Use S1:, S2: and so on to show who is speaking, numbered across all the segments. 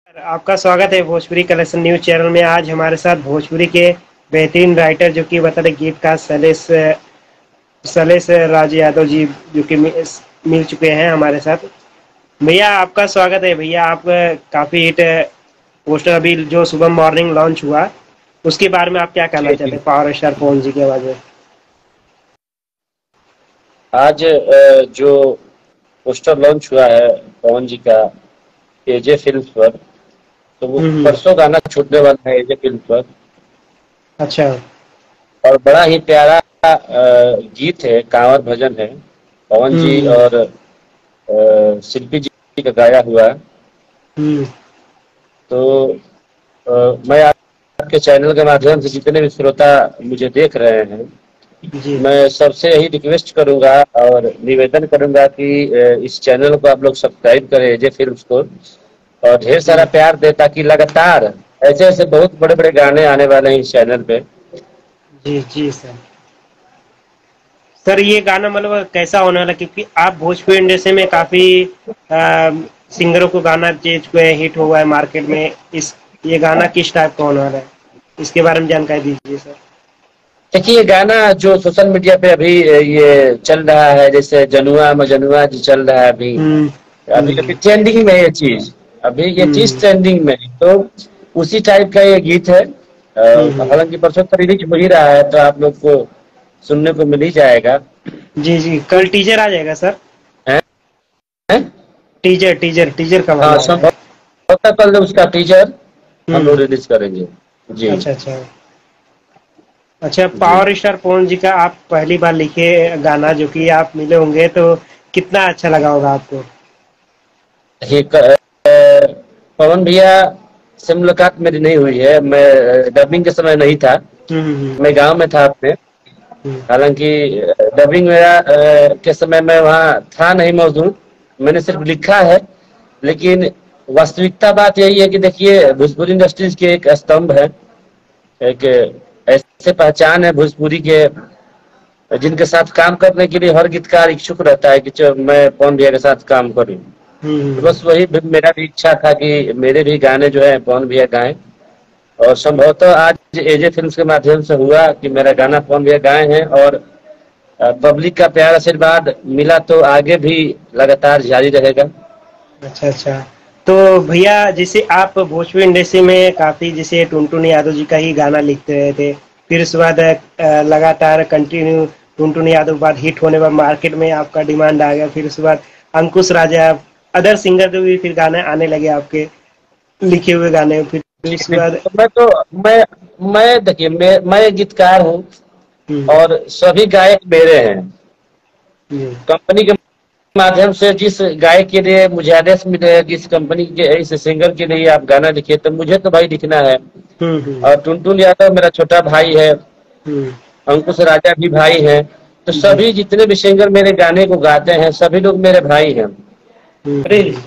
S1: आपका स्वागत है भोजपुरी कलेक्शन न्यूज चैनल में। आज हमारे साथ भोजपुरी के बेहतरीन राइटर जो कि बता रहे गीतकार शैलेश शैलेश राज यादव जी जो कि मिल चुके हैं हमारे साथ। भैया आपका स्वागत है। भैया आप काफ़ी हिट पोस्टर अभी जो सुबह मॉर्निंग लॉन्च हुआ उसके बारे में आप क्या कहना
S2: जी
S1: चाहते
S2: जी।
S1: हैं पावर स्टार पवन जी के आवाज में?
S2: आज जो पोस्टर लॉन्च हुआ है पवन जी का एजे फिल्म पर, तो वो
S1: हम्म।
S2: परसों गाना छूटने वाला है एजे फिल्म पर।
S1: अच्छा।
S2: और बड़ा ही प्यारा गीत है, कांवर भजन है, पवन जी
S1: हम्म।
S2: और शिल्पी जी का गाया हुआ है।
S1: हम्म।
S2: तो मैं आपके चैनल के माध्यम से जितने भी श्रोता मुझे देख रहे हैं,
S1: जी
S2: मैं सबसे यही रिक्वेस्ट करूंगा और निवेदन करूंगा कि इस चैनल को आप लोग सब्सक्राइब करें एजे फिल्म्स को, और ढेर
S1: जी
S2: सारा प्यार दें ताकि लगातार ऐसे ऐसे बहुत बड़े बड़े गाने आने वाले हैं इस चैनल पे।
S1: जी जी सर। सर ये गाना मतलब कैसा होने वाला, क्योंकि आप भोजपुरी इंडस्ट्री में काफी सिंगरों को गाना दे चुके हैं, हिट हुआ है मार्केट में। इस ये गाना किस टाइप का होने वाला है, इसके बारे में जानकारी दीजिए सर।
S2: देखिए, ये गाना जो सोशल मीडिया पे अभी ये चल रहा है, जैसे जनुआ मजनुआ जो चल रहा है अभी
S1: हम्म।
S2: अभी
S1: हम्म।
S2: अभी ट्रेंडिंग में ये चीज, अभी ये चीज
S1: हम्म।
S2: ट्रेंडिंग में है। तो उसी टाइप का ये गीत है।
S1: हम्म।
S2: हालांकि परसों तो रिलीज हो ही रहा है, तो आप लोग को सुनने को मिल ही जाएगा।
S1: जी जी, कल टीजर आ जाएगा सर।
S2: हैं? हैं?
S1: टीजर टीजर टीजर कब
S2: हाँ,
S1: आने वाला है?
S2: संभव कल उसका टीजर हम
S1: हम्म।
S2: लोग रिलीज करेंगे। जी
S1: अच्छा अच्छा। अच्छा,
S2: जी।
S1: पावर स्टार पवन जी का आप पहली बार लिखे गाना जो कि आप मिले होंगे तो कितना अच्छा लगा होगा आपको?
S2: ये पवन भैया से मुलाकात मेरी नहीं हुई है, मैं डबिंग के समय नहीं था,
S1: हम्म।
S2: मैं गांव में था अपने।
S1: हम्म।
S2: हालांकि डबिंग मेरा के समय मैं वहाँ था नहीं मौजूद, मैंने सिर्फ लिखा है। लेकिन वास्तविकता बात यही है कि देखिए, भोजपुरी इंडस्ट्रीज के एक स्तंभ है, एक ऐसे पहचान है भोजपुरी के, जिनके साथ काम करने के लिए हर गीतकार इच्छुक रहता है कि मैं पवन भैया के साथ काम करूं। तो
S1: हम्म।
S2: बस वही मेरा भी इच्छा था कि मेरे भी गाने जो है पवन भैया गाएं, और संभवतः आज एजे फिल्म्स के माध्यम से हुआ कि मेरा गाना पवन भैया गाए हैं। और पब्लिक का प्यार आशीर्वाद मिला तो आगे भी लगातार जारी रहेगा।
S1: अच्छा अच्छा। तो भैया जैसे आप भोजपुरी इंडस्ट्री में काफी जैसे टुनटुन यादव जी का ही गाना लिखते रहे थे, फिर उसके बाद लगातार कंटिन्यू टुनटुन यादव के बाद हिट होने पर मार्केट में आपका डिमांड आ गया, फिर उसके बाद अंकुश राजा अदर सिंगर के भी फिर गाने आने लगे आपके लिखे हुए गाने, फिर उसके बाद।
S2: तो मैं देखिए, मैं गीतकार हूँ
S1: हम्म।
S2: और सभी गायक मेरे हैं।
S1: हम्म।
S2: कंपनी के माध्यम से जिस गायक के लिए मुझे आदेश मिले है कि इस कंपनी के इस सिंगर के लिए आप गाना लिखिए, तो मुझे तो भाई लिखना है।
S1: हम्म।
S2: और टुनटुन यादव मेरा छोटा भाई है,
S1: हम्म।
S2: अंकुश राजा भी भाई हैं। तो
S1: जी।
S2: सभी जितने भी सिंगर मेरे गाने को गाते हैं सभी लोग मेरे भाई हैं। अरे,
S1: हम्म।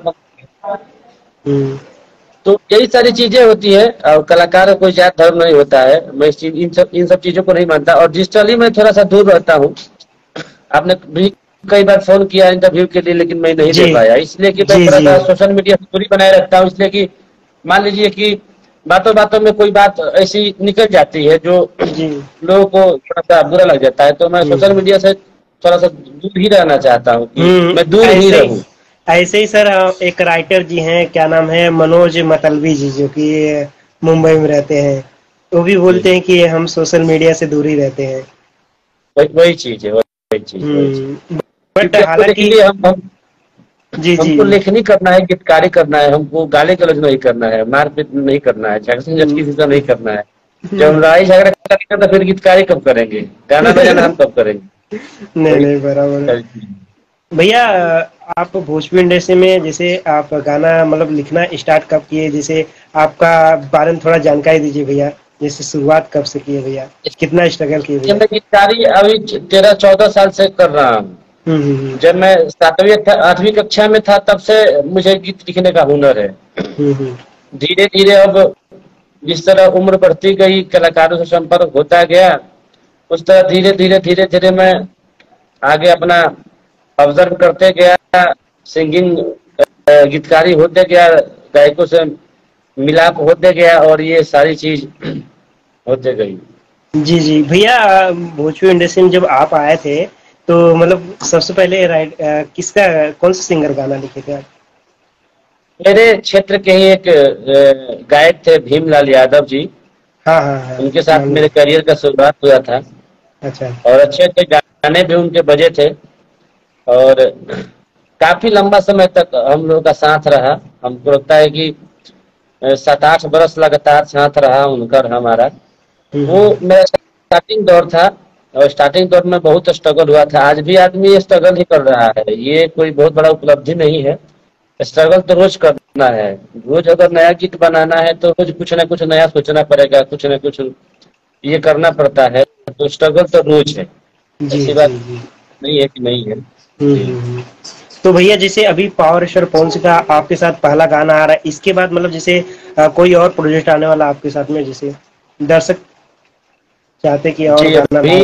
S1: हम्म।
S2: तो यही सारी चीजें होती है, और कलाकार का कोई जात धर्म नहीं होता है। मैं इन सब चीजों को नहीं मानता, और डिजिटली मैं थोड़ा सा दूर रहता हूँ। आपने भी कई बार फोन किया इंटरव्यू के लिए, लेकिन मैं नहीं दे
S1: जी
S2: पाया, इसलिए कि मैं
S1: जी
S2: थोड़ा
S1: जी
S2: सा सोशल मीडिया से दूरी बनाए रखता हूँ। इसलिए कि मान लीजिए कि बातों बातों में कोई बात ऐसी निकल जाती है जो
S1: जी।
S2: लोगों को थोड़ा सा बुरा लग जाता है, तो मैं सोशल
S1: हम्म।
S2: मीडिया से थोड़ा सा दूर ही रहना चाहता हूँ, कि
S1: हम्म।
S2: मैं दूर ही रहूं।
S1: ऐसे ही सर एक राइटर जी हैं, क्या नाम है, मनोज मतलबी जी जो कि मुंबई में रहते हैं, वो भी
S2: जी,
S1: बोलते हैं कि हम सोशल मीडिया से दूर ही रहते हैं।
S2: वही चीज है, वही चीज।
S1: बट
S2: क्योंकि हमको
S1: हालांकि।
S2: देखिए,
S1: जी जी।
S2: हमको लेखनी करना है, गीतकारी करना है, हमको गाली गलौज नहीं करना है, मारपीट नहीं करना है, झगड़ा झटकी से नहीं करना है। जब हम लड़ाई झगड़ा करेंगे तो फिर गीतकारी कब करेंगे, गाना बजाना हम कब करेंगे?
S1: नहीं
S2: वही
S1: नहीं, बराबर है।
S2: सारी चीज़।
S1: भैया आप भोजपुरी इंडस्ट्री में जैसे आप गाना मतलब लिखना स्टार्ट कब किए, जैसे आपका बारे में थोड़ा जानकारी दीजिए भैया। जैसे शुरुआत कब से किए भैया, कितना स्ट्रगल किए
S2: ये
S1: भैया?
S2: मैं गीतकारी अभी 13-14 साल से कर रहा हूँ।
S1: हम्म।
S2: जब मैं 7वीं 8वीं कक्षा में था तब से मुझे गीत लिखने का हुनर है।
S1: हम्म।
S2: धीरे धीरे अब जिस तरह उम्र बढ़ती गई, कलाकारों से संपर्क होता गया, उस तरह धीरे धीरे धीरे धीरे मैं आगे अपना ऑब्जर्व करते गया, सिंगिंग गीतकारी होते गया, गायकों से मिलाप होते गया और ये सारी चीज होते गई।
S1: जी जी भैया, भोजपुरी इंडस्ट्री में जब आप आए थे तो मतलब सबसे पहले किसका, कौन सा सिंगर गाना लिखे थे आप?
S2: मेरे क्षेत्र के ही एक गायक थे भीमलाल यादव जी,
S1: हाँ हाँ हाँ,
S2: उनके साथ
S1: मालूम।
S2: मेरे करियर का शुरुआत हुआ था
S1: अच्छा।
S2: और अच्छे अच्छे गाने भी उनके बजे थे और काफी लंबा समय तक हम लोगों का साथ रहा। हमको लगता है कि 7-8 बरस लगातार साथ रहा उनका और हमारा। वो
S1: हम्म।
S2: मेरा स्टार्टिंग दौर था और स्टार्टिंग दौर में बहुत स्ट्रगल हुआ था। आज भी आदमी ये स्ट्रगल ही कर रहा है, ये कोई बहुत बड़ा उपलब्धि नहीं है। स्ट्रगल तो रोज करना है। रोज अगर नया गीत बनाना है तो रोज कुछ ना कुछ नया सोचना पड़ेगा, कुछ ना कुछ ये करना पड़ता है। तो स्ट्रगल तो रोज है,
S1: जी
S2: ऐसी
S1: जी
S2: बात
S1: जी।
S2: नहीं है कि नहीं है। जी।
S1: हम्म। तो भैया जैसे अभी पावर स्टार पवन सिंह का आपके साथ पहला गाना आ रहा है, इसके बाद मतलब जैसे कोई और प्रोजेक्ट आने वाला आपके साथ में, जैसे दर्शक चाहते कि और
S2: जी
S1: गाना
S2: अभी
S1: लाए?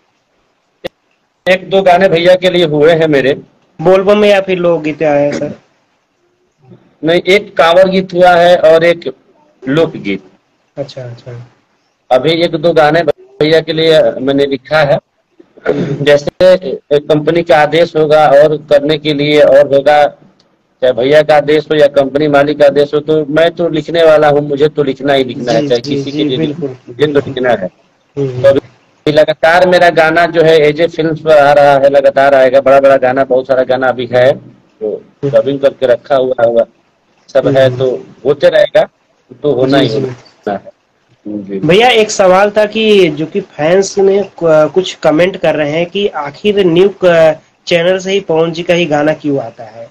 S2: 1-2 गाने भैया के लिए हुए हैं मेरे।
S1: बोलबम में या फिर लोकगीत आए हैं सर?
S2: नहीं, एक कांवड़ गीत हुआ है और एक लोकगीत।
S1: अच्छा अच्छा।
S2: अभी 1-2 गाने भैया के लिए मैंने लिखा है।
S1: हम्म।
S2: जैसे कंपनी का आदेश होगा और करने के लिए और होगा, चाहे भैया का आदेश हो या कंपनी मालिक का आदेश हो, तो मैं तो लिखने वाला हूँ। मुझे तो लिखना ही लिखना है,
S1: जी
S2: चाहे
S1: जी
S2: किसी के
S1: जी,
S2: लिए लिखना,
S1: बिल्कुल
S2: मुझे तो
S1: बिल्कुल।
S2: लिखना है। तो
S1: हम्म।
S2: अभी लगातार मेरा गाना जो है एजे फिल्म्स पर आ रहा है, लगातार आएगा। बड़ा बड़ा गाना, बहुत सारा गाना अभी है तो डबिंग करके रखा हुआ सब है,
S1: हम्म।
S2: तो होते रहेगा। तो होना
S1: जी
S2: ही
S1: जी
S2: होना है। जी।
S1: भैया, एक सवाल था कि जो कि फैंस में कुछ कमेंट कर रहे हैं कि आखिर न्यू चैनल से ही पवन जी का ही गाना क्यों आता है?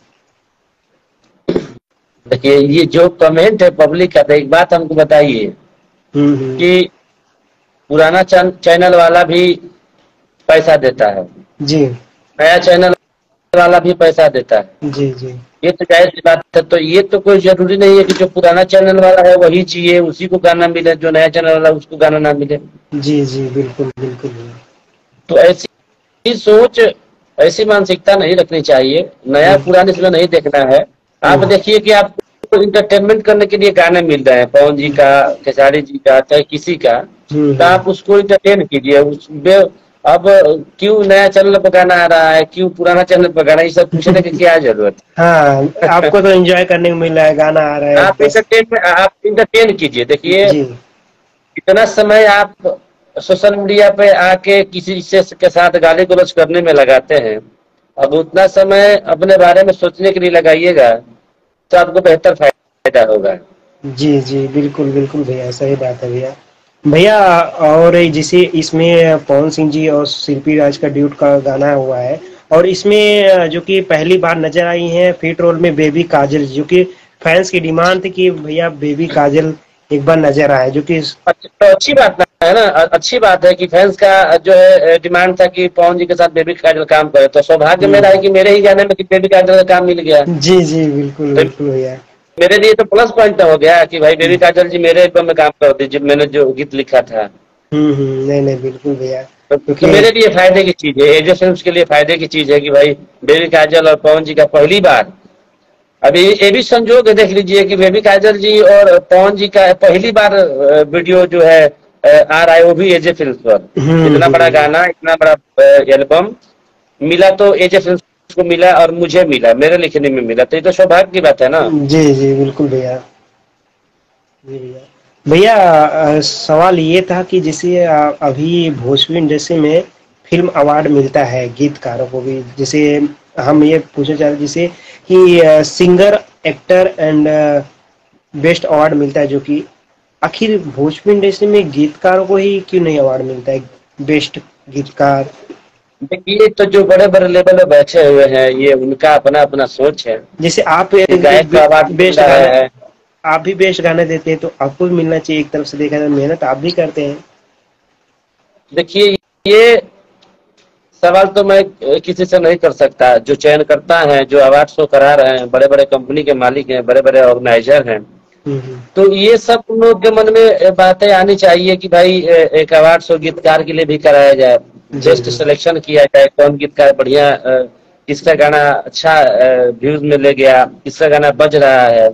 S2: देखिए, ये जो कमेंट है पब्लिक का, तो एक बात हमको बताइए
S1: हम्म।
S2: कि पुराना चैनल वाला भी पैसा देता है,
S1: जी
S2: नया चैनल वाला भी पैसा देता है।
S1: जी जी
S2: ये तो जाहिर सी बात है। तो ये तो कोई जरूरी नहीं है कि जो पुराना चैनल वाला है वही चाहिए, उसी को गाना मिले, जो नया चैनल वाला है उसको गाना ना मिले।
S1: जी जी, बिल्कुल बिल्कुल।
S2: तो ऐसी सोच, ऐसी मानसिकता नहीं रखनी चाहिए। नया
S1: हम्म
S2: पुराने इसमें नहीं देखना है। आप
S1: हम्म
S2: देखिए कि आपको इंटरटेनमेंट करने के लिए गाने मिल रहे हैं, पवन जी का, खेसारी जी का, चाहे किसी का, तो
S1: हम्म।
S2: आप उसको इंटरटेन कीजिए। अब क्यों नया चैनल पर गाना आ रहा है, क्यों पुराना चैनल पर गाना, ये सब पूछने की क्या जरूरत
S1: हाँ,
S2: है।
S1: आपको तो एंजॉय करने को मिल रहा है, गाना आ रहा है बस।
S2: आप इंटरटेन कीजिए। देखिए,
S1: जी
S2: इतना समय आप सोशल मीडिया पे आके किसी से के साथ गाली गलौज करने में लगाते हैं, अब उतना समय अपने बारे में सोचने के लिए लगाइएगा तो आपको बेहतर फायदा होगा।
S1: जी जी, बिल्कुल बिल्कुल भैया, सही बात है भैया। भैया, और जैसे इसमें पवन सिंह जी और शिल्पी राज का ड्यूट का गाना हुआ है, और इसमें जो कि पहली बार नजर आई है फीट रोल में बेबी काजल, जो कि फैंस की डिमांड थी कि भैया बेबी काजल एक बार नजर आए, जो कि
S2: तो अच्छी बात है ना, अच्छी बात है कि फैंस का जो है डिमांड था कि पवन जी के साथ बेबी काजल काम करे। तो सौभाग्य मेरा है
S1: हम्म।
S2: कि मेरे ही गाने में कि बेबी काजल का काम मिल गया।
S1: जी जी, बिल्कुल
S2: तो
S1: बिल्कुल भैया।
S2: मेरे लिए तो प्लस पॉइंट हो गया कि भाई बेबी काजल जी मेरे एल्बम में काम कर दीजिए, मैंने जो गीत लिखा था।
S1: नहीं नहीं, बिल्कुल भैया,
S2: तो
S1: क्योंकि
S2: मेरे लिए फायदे की चीज है, एजे फिल्म्स के लिए फायदे की चीज है कि भाई बेबी काजल और पवन जी का पहली बार, अभी ये भी संजोग है, देख लीजिए कि बेबी काजल जी और पवन जी का पहली बार वीडियो जो है आ रहा है, वो भी एजे फिल्म्स पर। इतना बड़ा
S1: हम्म।
S2: गाना, इतना बड़ा एल्बम मिला तो एजे फिल्म्स को मिला और मुझे मिला, मेरे लिखने में मिला, तो ये तो सौभाग्य की बात है ना।
S1: जी जी, बिल्कुल भैया। जी भैया। भैया, सवाल ये था कि जैसे अभी भोजपुरी इंडस्ट्री में फिल्म अवार्ड मिलता है गीतकारों को भी, जैसे हम ये पूछना चाह रहे जैसे कि singer, actor and best award मिलता है, जो कि आखिर भोजपुरी इंडस्ट्री में गीतकारों को ही क्यों नहीं अवार्ड मिलता है, बेस्ट गीतकार?
S2: देखिए, तो जो बड़े बड़े लेवल पे बैठे हुए हैं, ये उनका अपना अपना सोच है
S1: जैसे आप
S2: कि गायक को अवार्ड मिल
S1: बेस्ट
S2: रहा
S1: गाना,
S2: है।
S1: आप भी बेस्ट गाने देते हैं तो आपको भी मिलना चाहिए। एक तरफ से देखा जाए मेहनत आप भी करते हैं।
S2: देखिए, ये सवाल तो मैं किसी से नहीं कर सकता। जो चयन करता है, जो अवार्ड शो करा रहे हैं, बड़े बड़े कंपनी के मालिक हैं, बड़े बड़े ऑर्गेनाइजर हैं,
S1: हम्म।
S2: तो ये सब उन लोग के मन में बातें आनी चाहिए कि भाई एक अवार्ड शो गीतकार के लिए भी कराया जाए,
S1: जी
S2: बेस्ट
S1: जी
S2: सिलेक्शन किया जाए, कौन गीतकार बढ़िया, किसका गाना अच्छा व्यूज में ले गया, किसका गाना बज रहा है,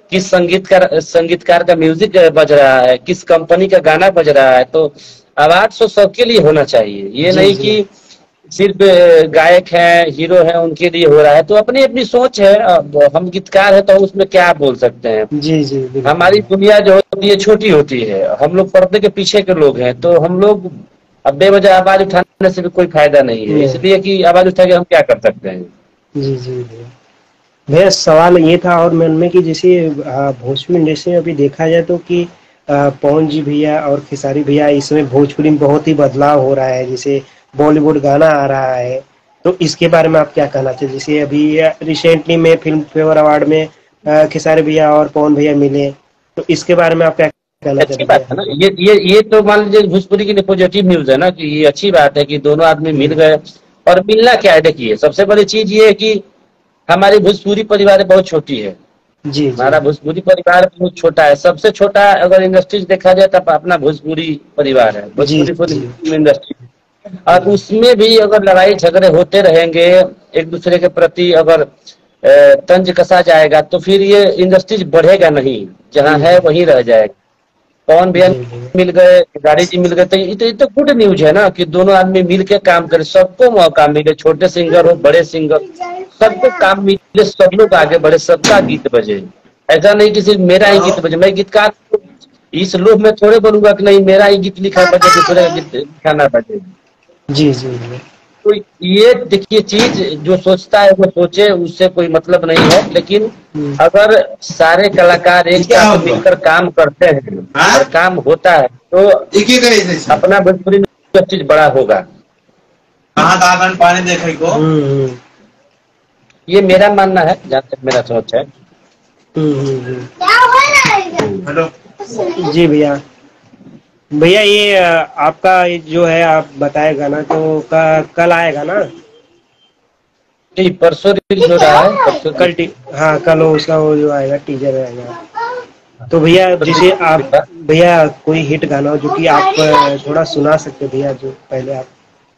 S2: किस संगीतकार का म्यूजिक बज रहा है, किस कंपनी का गाना बज रहा है। तो आवाज तो सबके लिए होना चाहिए, ये
S1: जी
S2: नहीं
S1: जी
S2: कि सिर्फ गायक हैं, हीरो हैं, उनके लिए हो रहा है। तो अपनी अपनी सोच है। अब हम गीतकार है तो उसमें क्या बोल सकते हैं।
S1: जी जी
S2: हमारी
S1: बिल्कुल।
S2: दुनिया जो होती है छोटी होती है, हम लोग पर्दे के पीछे के लोग हैं, तो हम लोग अब बेवजह आवाज उठाने से भी कोई फायदा नहीं है,
S1: नहीं।
S2: इसलिए कि आवाज उठा के हम क्या कर सकते हैं।
S1: जी जी भैया। भैया सवाल ये था और मन में कि जैसे भोजपुरी इंडस्ट्री में अभी देखा जाए तो कि पवन जी भैया और खेसारी भैया इसमें भोजपुरी में बहुत ही बदलाव हो रहा है, जैसे बॉलीवुड गाना आ रहा है। तो इसके बारे में आप क्या कहना चाहिए? जैसे अभी रिसेंटली में फिल्म फेवर अवार्ड में खेसारी भैया और पवन भैया मिले, तो इसके बारे में आप क्या कहना
S2: अच्छी
S1: चाहते
S2: बात है
S1: भैया?
S2: ना, ये तो मान लीजिए भोजपुरी की लिए पॉजिटिव न्यूज है ना, कि ये अच्छी बात है कि दोनों आदमी मिल गए। और मिलना क्या है, देखिए सबसे बड़ी चीज ये है कि हमारी भोजपुरी परिवार बहुत छोटी है।
S1: जी जी
S2: हमारा भोजपुरी परिवार बहुत छोटा है, सबसे छोटा अगर इंडस्ट्रीज देखा जाए तो अपना भोजपुरी परिवार है,
S1: जी
S2: भोजपुरी
S1: जी
S2: फिल्म इंडस्ट्री। और उसमें भी अगर लड़ाई झगड़े होते रहेंगे, एक दूसरे के प्रति अगर तंज कसा जाएगा, तो फिर ये इंडस्ट्रीज बढ़ेगा नहीं, जहाँ
S1: जी
S2: है वहीं रह जाएगा। पवन भैया
S1: जी जी
S2: मिल गए, गाड़ी जी मिल गए, तो ये तो गुड न्यूज है ना, कि दोनों आदमी मिल के काम करे, सबको मौका मिले, छोटे सिंगर हो बड़े सिंगर, सबको काम मिले, सब लोग आगे बढ़े, सबका गीत बजे। ऐसा नहीं कि सिर्फ मेरा ही गीत बजे। मैं गीतकार हूँ, इस लोभ में थोड़े बोलूंगा कि नहीं मेरा ही गीत लिखा बजे, दूसरे का गीत लिखा ना बजे।
S1: जी जी जी
S2: तो ये देखिए चीज जो सोचता है वो सोचे, उससे कोई मतलब नहीं है। लेकिन
S1: हम्म,
S2: अगर सारे कलाकार एक
S3: क्या
S2: साथ
S3: होगा?
S2: मिलकर काम करते हैं
S3: हाँ?
S2: और काम होता है, तो
S3: एक ही करे थे सब।
S2: अपना भोजपुरी में सब चीज बड़ा होगा।
S3: कहाँ पानी देखे को।
S1: हम्म,
S2: ये मेरा मानना है, जहाँ तक मेरा सोच है।
S3: हेलो।
S1: जी भैया। भैया ये आपका ये जो है आप बताए गाना तो कल आएगा ना?
S2: जी परसों रिलीज हो रहा है, परसों
S1: हाँ कल वो उसका वो जो आएगा टीजर आएगा। तो भैया जैसे आप भैया कोई हिट गाना हो जो कि आप थोड़ा सुना सकते भैया, जो पहले आप।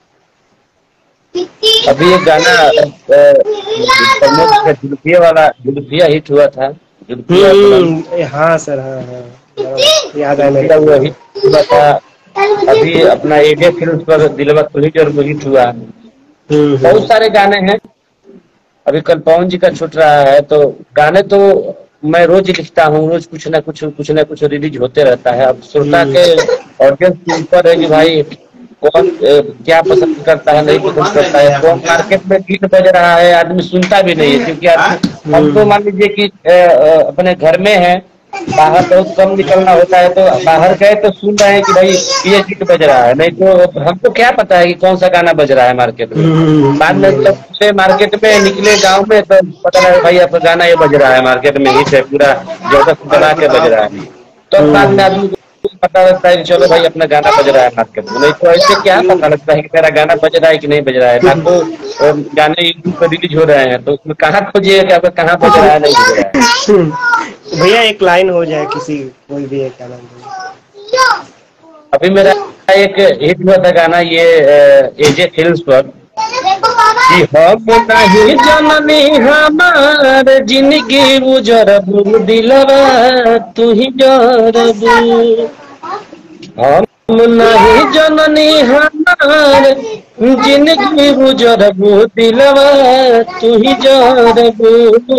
S2: अभी एक गाना प्रमोद का जुल्फिया वाला, जुल्फिया हिट हुआ था, जुल्फिया बुलंद,
S1: हाँ सर, हाँ हाँ याद है मेरे
S2: जुल्फिया
S1: को।
S2: वो हिट हुआ था। अभी अपना एजे फिल्म पर दिलवा तुझी और वो हिट हुआ। बहुत सारे गाने हैं। अभी कल पवन जी का छूट रहा है, तो गाने तो मैं रोज लिखता हूँ, रोज कुछ न कुछ रिलीज होते रहता है। अब श्रोता के ऑडियंस के ऊपर है कि भाई कौन क्या पसंद करता है, नहीं पसंद करता है। कौन मार्केट में गीत बज रहा है आदमी सुनता भी नहीं है, क्योंकि आदमी हम तो मान लीजिए कि अपने घर में है, बाहर बहुत कम निकलना होता है, तो बाहर गए तो सुन रहे हैं कि भाई ये गीत बज रहा है, नहीं तो हमको क्या पता है कि कौन सा गाना बज रहा है मार्केट में। बाद में जब से मार्केट में निकले गांव में तो पता लगा भाई आपका गाना ये बज रहा है, मार्केट में हिट है, पूरा जबरदस्त बना के बज रहा है। तो बाद में आदमी को पता लगता है कि चलो भाई अपना गाना बज रहा है मार्केट में। नहीं तो ऐसे क्या पता लगता है कि मेरा गाना बज रहा है कि नहीं बज रहा है। लाखों गाने यूट्यूब पर रिलीज हो रहे हैं, तो उसमें कहाँ खोजिए कि आपका कहाँ बज रहा है, नहीं बज रहा है।
S1: भैया एक लाइन हो जाए किसी, कोई भी एक गाना।
S2: अभी मेरा एक हिट हुआ था गाना ये एजे फिल्म्स पर, कि हम नहीं जननी हमार जिंदगी उजरबू दिलवा तू ही जरबू। हम नहीं जननी हमार जिंदगी उजरबू दिलवा तू ही जरबू।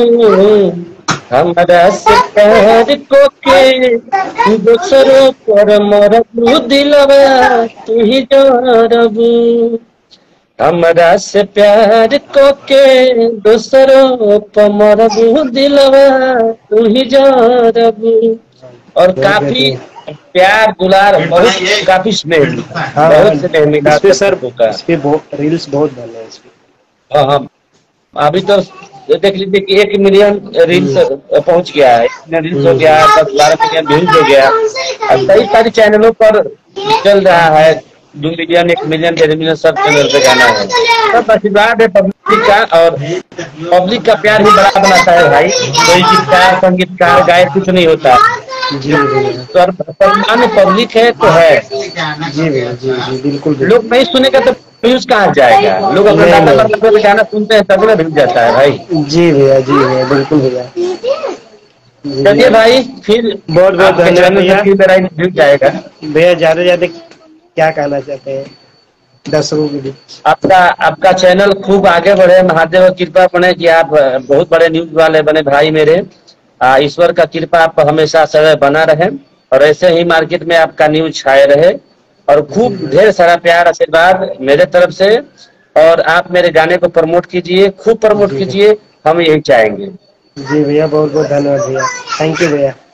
S2: हमरा से प्यार को के दूसरों पर मरबू दिलवा तू ही जरबू। हमरा से प्यार को के दूसरों पर मरबू दिलवा तू ही जरबू। और काफी प्यार दुलार, बहुत काफी स्नेह मिला,
S1: हाँ
S2: बहुत स्नेह मिला
S1: इस पे
S2: सब
S1: सर,
S2: लोगों का।
S1: इस पे रील्स बहुत बन रहे हैं इस पे।
S2: हाँ हाँ, अभी तो देख लीजिए कि 1 मिलियन रील्स पहुंच गया है, 1 मिलियन रील्स हो गया, 10-12 मिलियन व्यूज हो गया। अब कई सारी चैनलों पर चल रहा है, 2 मिलियन 1 मिलियन 1.5 मिलियन सब चैनल पे गाना है। सब आशीर्वाद है पब्लिक का, और पब्लिक का प्यार ही बड़ा बनाता है भाई। कोई गीतकार संगीतकार गायक कुछ नहीं होता,
S1: जी भैया,
S2: सम्मान पब्लिक है तो है।
S1: जी भैया, जी बिल्कुल
S2: लोग नहीं सुनेगा तो व्यूज कहाँ जाएगा। लोग अपना
S1: नहीं,
S2: डाटा
S1: नहीं।
S2: पर गाना सुनते हैं, तब ना व्यूज जाता है भाई।
S1: जी भैया, बिल्कुल भैया।
S2: चलिए भाई, फिर
S1: बहुत बहुत
S2: आपके
S1: धन्यवाद
S2: चैनल
S1: भैया।
S2: पे फिर मेरा इंटरव्यू जाएगा।
S1: भैया ज्यादा से ज्यादा क्या कहना चाहते हैं दर्शकों के बीच?
S2: आपका आपका चैनल खूब आगे बढ़े, महादेव की कृपा बने कि आप बहुत बड़े न्यूज वाले बने भाई मेरे। ईश्वर का कृपा आप हमेशा सदैव बना रहे और ऐसे ही मार्केट में आपका न्यूज छाए रहे और
S1: जी
S2: खूब
S1: भैया।
S2: ढेर सारा प्यार आशीर्वाद मेरे तरफ से। और आप मेरे गाने को प्रमोट कीजिए, खूब प्रमोट
S1: जी भैया।
S2: कीजिए, हम यही चाहेंगे।
S1: जी भैया, बहुत बहुत धन्यवाद भैया। थैंक यू भैया।